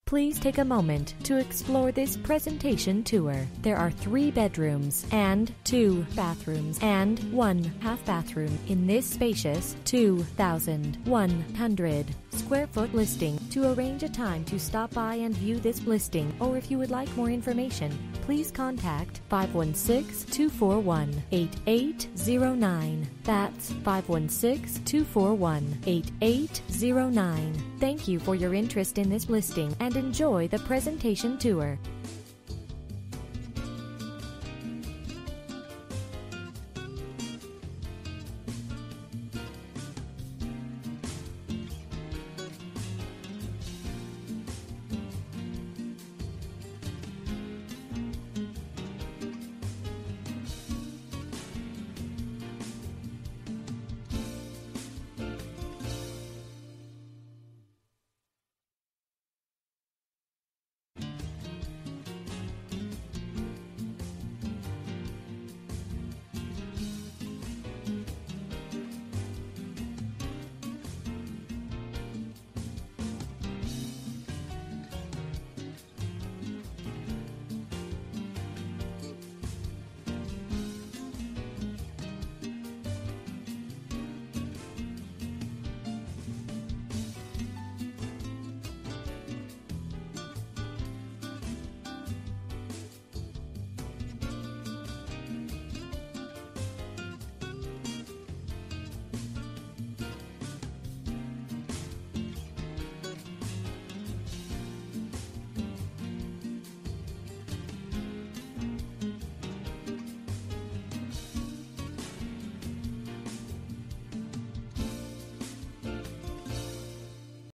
Please take a moment to explore this presentation tour. There are 3 bedrooms and 2 bathrooms and 1 half bathroom in this spacious 2,100 square foot listing. To arrange a time to stop by and view this listing, or if you would like more information, please contact 516-241-8809. That's 516-241-8809. Thank you for your interest in this listing and enjoy the presentation tour.